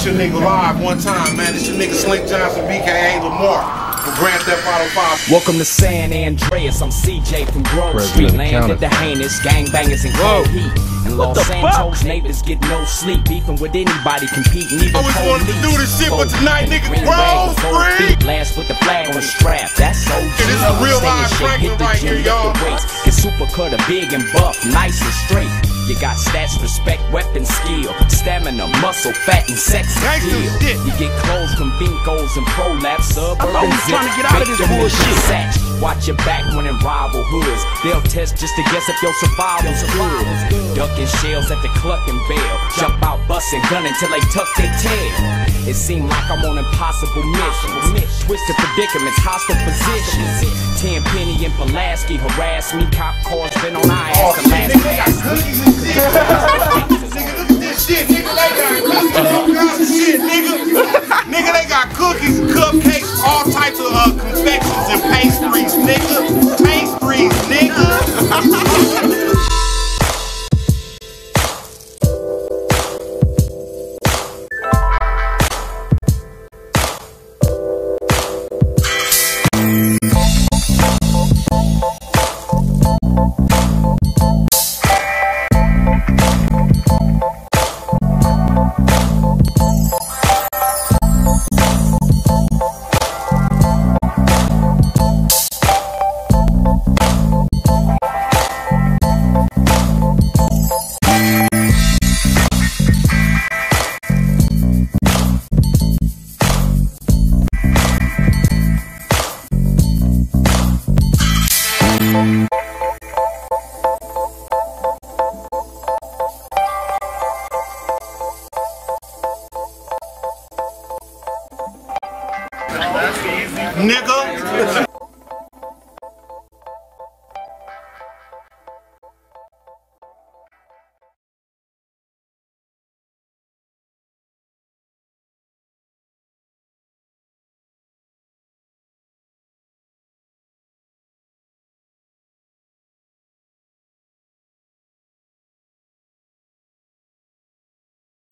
your nigga live one time, man. It's your nigga Slink Johnson, BKA Lamar, from Grand Theft Auto 5. Welcome to San Andreas, I'm CJ from Grove Street. Landed the heinous, gangbangers and cold heat. And Los Santos neighbors get no sleep, beefing with anybody, competing even always wanted to do this shit, but tonight, nigga, Grove Street. Last with the flag on the strap, that's OG. This is real live Franklin right here, y'all. Get super cutter, big and buff, nice and straight. You got stats, respect, weapon, skill, stamina, muscle, fat, and sex appeal. You get clothes from Binkos and Prolapse, suburban zip. Trying to get out of this bullshit. Watch your back when in rival hoods. They'll test just to guess if your survival's good. Ducking shells at the Clucking Bell. Jump out, busting, gun until they tuck their tail. It seemed like I'm on impossible missions. Twisted predicaments, hostile positions. Tenpenny and Pulaski harass me. Cop cars been on our ass the last Nigga, look at this shit, nigga. They got cookies, shit, nigga. Nigga, they got cookies, cupcakes, all types of confections and pastries, nigga. Pastries, nigga. Nigga.